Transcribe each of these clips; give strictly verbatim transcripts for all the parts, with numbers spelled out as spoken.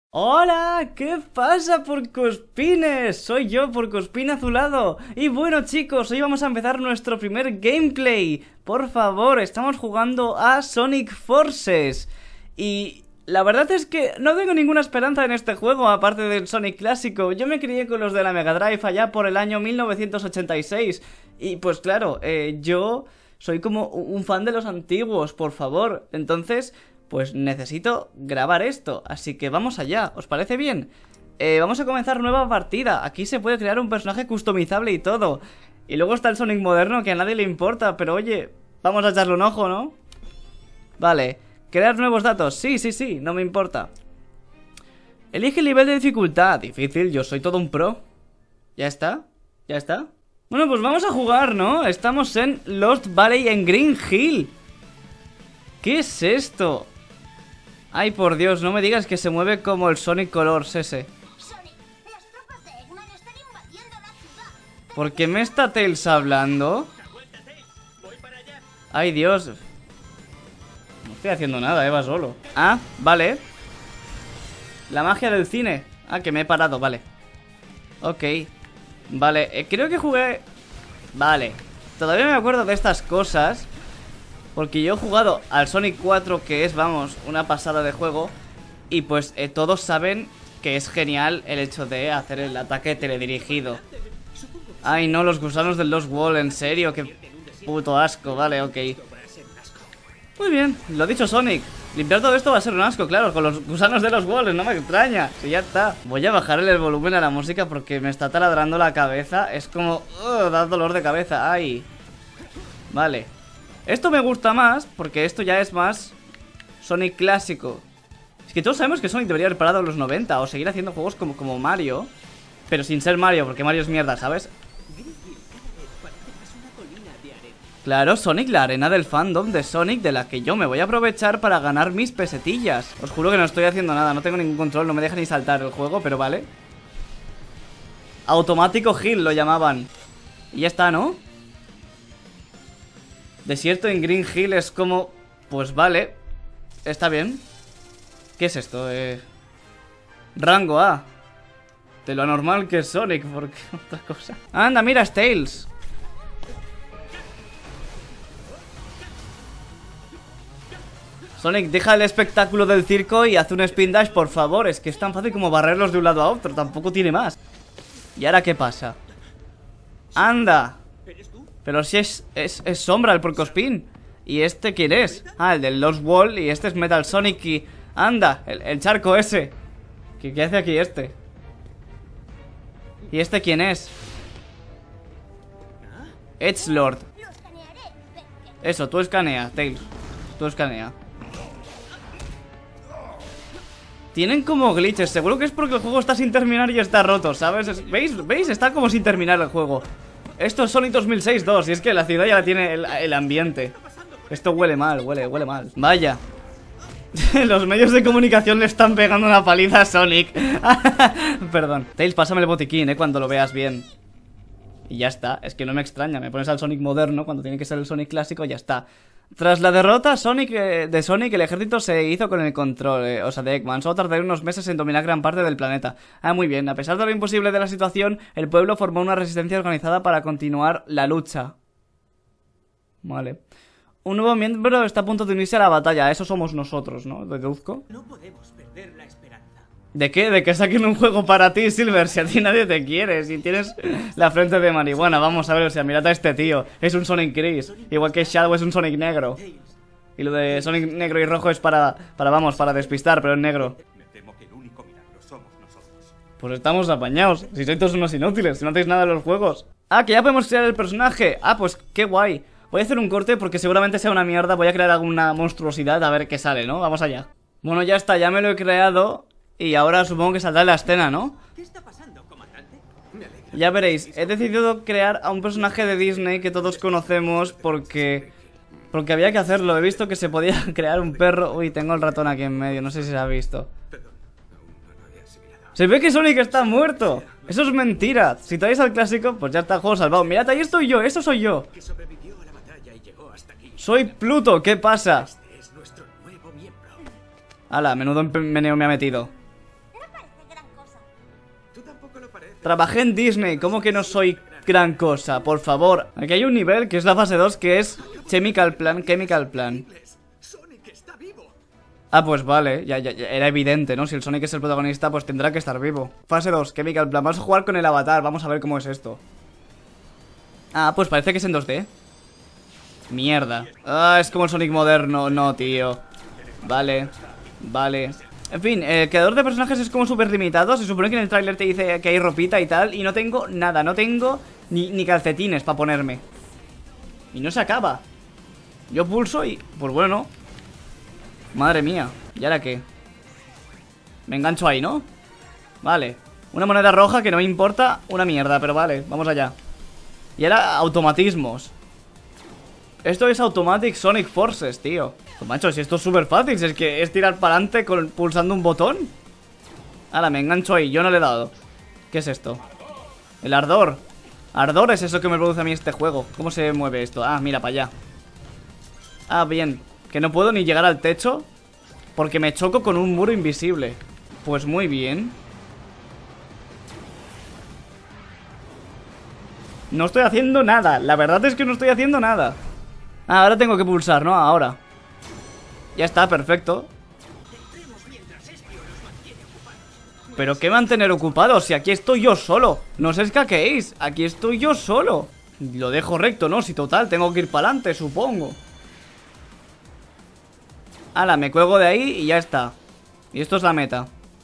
Hola, ¿qué pasa, Porcospines? Soy yo, Porcospín Azulado. Y bueno, chicos, hoy vamos a empezar nuestro primer gameplay. Por favor, estamos jugando a Sonic Forces. Y la verdad es que no tengo ninguna esperanza en este juego, aparte del Sonic clásico. Yo me crié con los de la Mega Drive allá por el año mil novecientos ochenta y seis. Y pues claro, eh, yo soy como un fan de los antiguos, por favor. Entonces, pues necesito grabar esto, así que vamos allá, ¿os parece bien? Eh, vamos a comenzar nueva partida. Aquí se puede crear un personaje customizable y todo. Y luego está el Sonic moderno, que a nadie le importa, pero oye, vamos a echarle un ojo, ¿no? Vale, crear nuevos datos, sí, sí, sí, no me importa. Elige el nivel de dificultad. Difícil, yo soy todo un pro. ¿Ya está? ¿Ya está? Bueno, pues vamos a jugar, ¿no? Estamos en Lost Valley en Green Hill. ¿Qué es esto? Ay, por Dios, no me digas que se mueve como el Sonic Colors ese. Sonic, las tropas de Eggman están invadiendo la ciudad. ¿Por qué me está Tails hablando? Ay, Dios. No estoy haciendo nada, Eva solo. Ah, vale. La magia del cine. Ah, que me he parado, vale. Ok. Vale, eh, creo que jugué... Vale. Todavía me acuerdo de estas cosas, porque yo he jugado al Sonic cuatro, que es, vamos, una pasada de juego. Y pues eh, todos saben que es genial el hecho de hacer el ataque teledirigido. Ay, no, los gusanos del Lost World, en serio, qué puto asco, vale, ok. Muy bien, lo ha dicho Sonic. Limpiar todo esto va a ser un asco, claro, con los gusanos de los Worlds, no me extraña. Si ya está. Voy a bajarle el volumen a la música porque me está taladrando la cabeza. Es como... Uh, da dolor de cabeza, ay. Vale. Esto me gusta más, porque esto ya es más Sonic clásico. Es que todos sabemos que Sonic debería haber parado en los noventa o seguir haciendo juegos como, como Mario, pero sin ser Mario, porque Mario es mierda, ¿sabes? Claro, Sonic, la arena del fandom de Sonic, de la que yo me voy a aprovechar para ganar mis pesetillas. Os juro que no estoy haciendo nada, no tengo ningún control, no me deja ni saltar el juego, pero vale. Automático Hill lo llamaban. Y ya está, ¿no? Desierto en Green Hill es como... Pues vale, está bien. ¿Qué es esto? Eh... Rango A. De lo anormal que es Sonic, porque otra cosa. Anda, mira, es Tails. Sonic, deja el espectáculo del circo y haz un spin dash, por favor. Es que es tan fácil como barrerlos de un lado a otro, tampoco tiene más. ¿Y ahora qué pasa? Anda. Pero si es, es, es Sombra, el Porcospín. ¿Y este quién es? Ah, el del Lost World. Y este es Metal Sonic y... Anda, el, el charco ese. ¿Qué, ¿Qué hace aquí este? ¿Y este quién es? Edgelord. Eso, tú escanea, Tails. Tú escanea. Tienen como glitches, seguro que es porque el juego está sin terminar y está roto, ¿sabes? ¿Veis? ¿Veis? Está como sin terminar el juego. Esto es Sonic dos mil seis dos, y es que la ciudad ya la tiene el, el ambiente. Esto huele mal, huele, huele mal. Vaya. Los medios de comunicación le están pegando una paliza a Sonic. Perdón. Tails, pásame el botiquín, eh, cuando lo veas bien. Y ya está, es que no me extraña. Me pones al Sonic moderno cuando tiene que ser el Sonic clásico, ya está. Tras la derrota Sonic, eh, de Sonic, el ejército se hizo con el control, eh, o sea, de Eggman. Solo tardaría unos meses en dominar gran parte del planeta. Ah, muy bien. A pesar de lo imposible de la situación, el pueblo formó una resistencia organizada para continuar la lucha. Vale. Un nuevo miembro está a punto de unirse a la batalla. Eso somos nosotros, ¿no? Deduzco. No podemos perder la esperanza. ¿De qué? ¿De que saquen un juego para ti, Silver? Si a ti nadie te quiere, si tienes la frente de marihuana. Vamos a ver, o sea, mirad a este tío. Es un Sonic gris, igual que Shadow es un Sonic negro. Y lo de Sonic negro y rojo es para, para vamos, para despistar, pero es negro. Me temo que el único milagro somos nosotros. Pues estamos apañados, si sois todos unos inútiles, si no hacéis nada en los juegos. Ah, que ya podemos crear el personaje. Ah, pues qué guay. Voy a hacer un corte porque seguramente sea una mierda. Voy a crear alguna monstruosidad a ver qué sale, ¿no? Vamos allá. Bueno, ya está, ya me lo he creado. Y ahora supongo que saldrá la escena, ¿no? ¿Qué está pasando, comandante? Me alegra. Ya veréis, he decidido crear a un personaje de Disney que todos conocemos porque... Porque había que hacerlo, he visto que se podía crear un perro... Uy, tengo el ratón aquí en medio, no sé si se ha visto. Perdón, aún no lo había asimilado. Se ve que Sonic está muerto. Eso es mentira. Si traéis al clásico, pues ya está el juego salvado. Mirad, ahí estoy yo, eso soy yo. Que sobrevivió a la batalla y llegó hasta aquí. Soy Pluto, ¿qué pasa? Este es nuestro nuevo miembro. Ala, menudo meneo me ha metido. No Tampoco lo parece. Trabajé en Disney, ¿cómo que no soy gran cosa? Por favor. Aquí hay un nivel que es la fase dos, que es Chemical Plan, Chemical Plan. Sonic está vivo. Ah, pues vale, ya, ya, ya, era evidente, ¿no? Si el Sonic es el protagonista, pues tendrá que estar vivo. Fase dos, Chemical Plan. Vamos a jugar con el avatar, vamos a ver cómo es esto. Ah, pues parece que es en dos D. Mierda. Ah, es como el Sonic moderno. No, tío. Vale, vale. En fin, el creador de personajes es como súper limitado. Se supone que en el tráiler te dice que hay ropita y tal. Y no tengo nada, no tengo ni, ni calcetines para ponerme. Y no se acaba. Yo pulso y... pues bueno. Madre mía, ¿y ahora qué? Me engancho ahí, ¿no? Vale. Una moneda roja que no me importa una mierda, pero vale, vamos allá. Y ahora automatismos. Esto es Automatic Sonic Forces, tío. Pues macho, si esto es súper fácil, si es que es tirar para adelante con, pulsando un botón. Ahora me engancho ahí, yo no le he dado. ¿Qué es esto? El ardor. Ardor es eso que me produce a mí este juego. ¿Cómo se mueve esto? Ah, mira, para allá. Ah, bien. Que no puedo ni llegar al techo porque me choco con un muro invisible. Pues muy bien. No estoy haciendo nada. La verdad es que no estoy haciendo nada. Ah, ahora tengo que pulsar, ¿no? Ahora. Ya está, perfecto. ¿Pero qué mantener ocupados? Si aquí estoy yo solo. No os escaquéis. Aquí estoy yo solo. Lo dejo recto, ¿no? Si total, tengo que ir para adelante, supongo. Hala, me cuelgo de ahí y ya está. Y esto es la meta.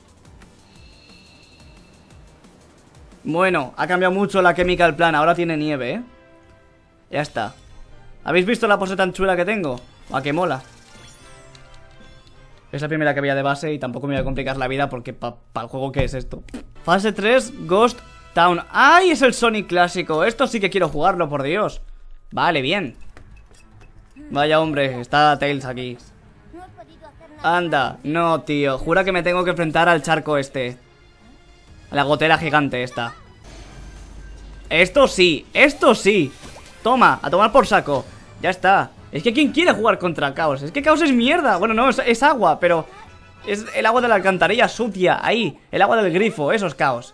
Bueno, ha cambiado mucho la Chemical Plan. Ahora tiene nieve, ¿eh? Ya está. ¿Habéis visto la pose tan chula que tengo? ¿A qué mola? Es la primera que había de base y tampoco me voy a complicar la vida porque para pa el juego, ¿qué es esto? Fase tres, Ghost Town. ¡Ay! Es el Sonic clásico. Esto sí que quiero jugarlo, por Dios. Vale, bien. Vaya hombre, está Tails aquí. Anda, no, tío. Jura que me tengo que enfrentar al charco este. A la gotera gigante esta. Esto sí, esto sí. Toma, a tomar por saco. Ya está. Es que ¿quién quiere jugar contra Caos? Es que Caos es mierda. Bueno, no, es, es agua, pero es el agua de la alcantarilla sucia. Ahí, el agua del grifo, eso es Caos.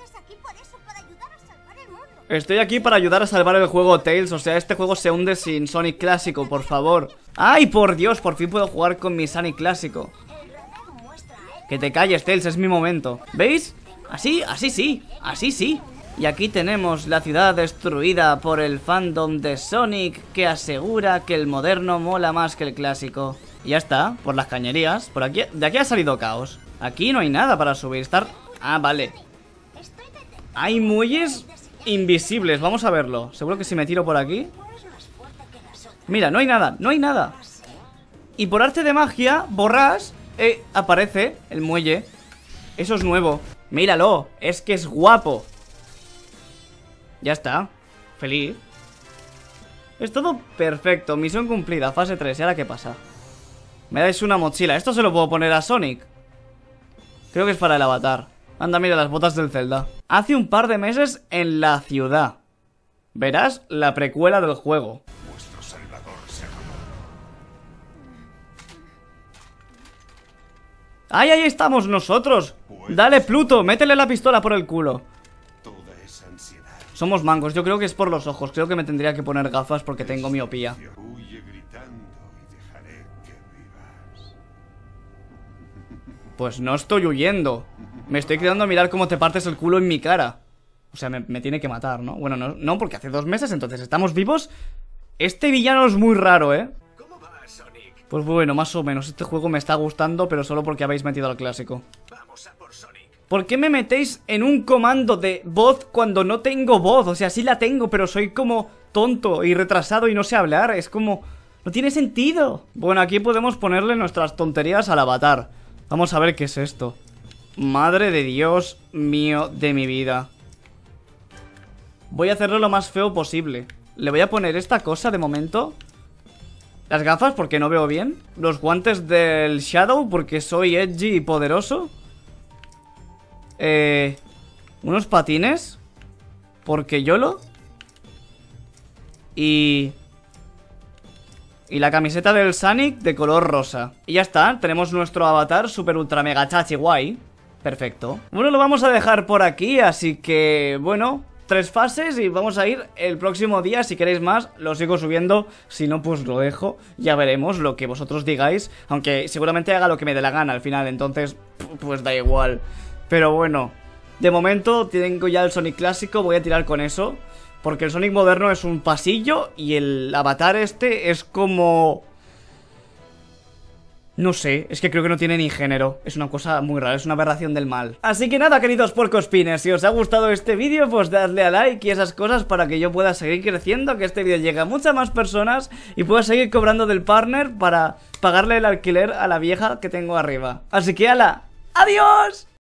Estoy aquí para ayudar a salvar el juego Tails. O sea, este juego se hunde sin Sonic clásico, por favor. ¡Ay, por Dios! Por fin puedo jugar con mi Sonic clásico. Que te calles, Tails, es mi momento. ¿Veis? Así, así sí, así sí. Y aquí tenemos la ciudad destruida por el fandom de Sonic, que asegura que el moderno mola más que el clásico. Y ya está, por las cañerías. Por aquí, de aquí ha salido Caos. Aquí no hay nada para subir. Estar... Ah, vale. Hay muelles invisibles, vamos a verlo. Seguro que si me tiro por aquí... Mira, no hay nada, no hay nada. Y por arte de magia, borras, eh, aparece el muelle. Eso es nuevo. Míralo, es que es guapo. Ya está, feliz. Es todo perfecto, misión cumplida, fase tres. ¿Y ahora qué pasa? Me dais una mochila, esto se lo puedo poner a Sonic. Creo que es para el avatar. Anda, mira las botas del Zelda. Hace un par de meses en la ciudad. Verás la precuela del juego. Vuestro salvador se acabó. ¡Ay, ahí estamos nosotros! Dale, Pluto, métele la pistola por el culo. Toda esa ansiedad. Somos mangos, yo creo que es por los ojos. Creo que me tendría que poner gafas porque tengo miopía. Huye gritando y dejaré que vivas. Pues no estoy huyendo. Me estoy quedando a mirar cómo te partes el culo en mi cara. O sea, me, me tiene que matar, ¿no? Bueno, no, no, porque hace dos meses, entonces estamos vivos. Este villano es muy raro, ¿eh? ¿Cómo va, Sonic? Pues bueno, más o menos. Este juego me está gustando, pero solo porque habéis metido al clásico. Vamos a por Sonic. ¿Por qué me metéis en un comando de voz cuando no tengo voz? O sea, sí la tengo, pero soy como tonto y retrasado y no sé hablar. Es como... no tiene sentido. Bueno, aquí podemos ponerle nuestras tonterías al avatar. Vamos a ver qué es esto. Madre de Dios mío de mi vida. Voy a hacerlo lo más feo posible. Le voy a poner esta cosa de momento. Las gafas porque no veo bien. Los guantes del Shadow porque soy edgy y poderoso. Eh, unos patines porque YOLO. Y... y la camiseta del Sonic de color rosa. Y ya está, tenemos nuestro avatar super ultra mega chachi guay. Perfecto. Bueno, lo vamos a dejar por aquí, así que, bueno, tres fases y vamos a ir el próximo día. Si queréis más, lo sigo subiendo. Si no, pues lo dejo. Ya veremos lo que vosotros digáis. Aunque seguramente haga lo que me dé la gana al final, entonces, pues da igual. Pero bueno, de momento tengo ya el Sonic clásico, voy a tirar con eso. Porque el Sonic moderno es un pasillo y el avatar este es como... No sé, es que creo que no tiene ni género. Es una cosa muy rara, es una aberración del mal. Así que nada, queridos puercoespines, si os ha gustado este vídeo, pues dadle a like y esas cosas para que yo pueda seguir creciendo, que este vídeo llegue a muchas más personas y pueda seguir cobrando del partner para pagarle el alquiler a la vieja que tengo arriba. Así que ala, ¡adiós!